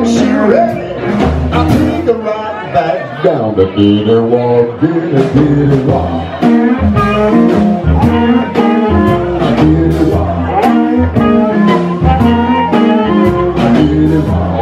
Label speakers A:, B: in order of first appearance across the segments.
A: She ready, I'll take her right back down to Diddy Walk, Diddy Walk. Diddy Walk. Diddy Walk.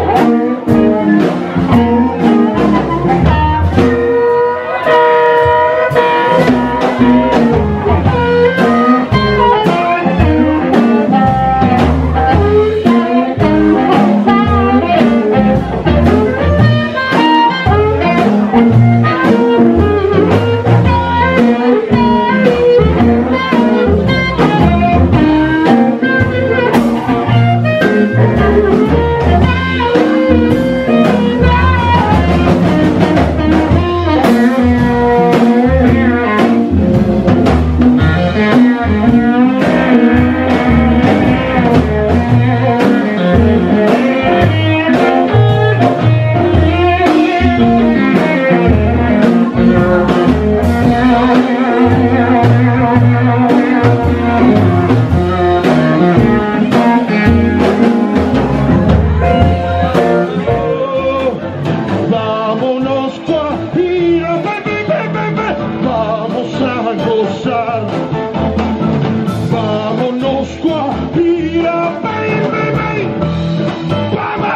B: Vámonos Guajira, baby, vamos.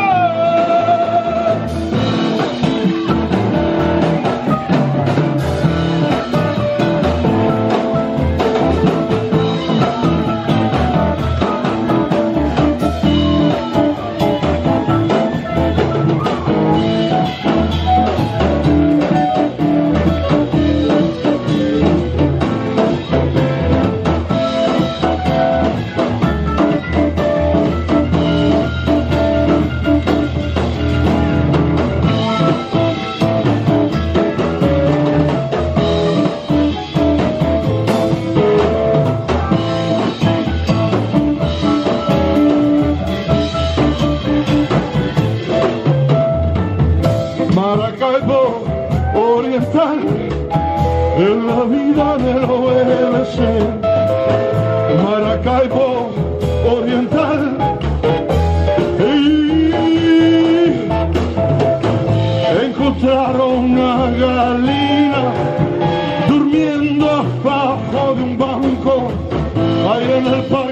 B: Maracaibo Oriental, en la vida del OLC. Maracaibo Oriental, y encontraron una galina durmiendo abajo de un banco, ahí en el parque.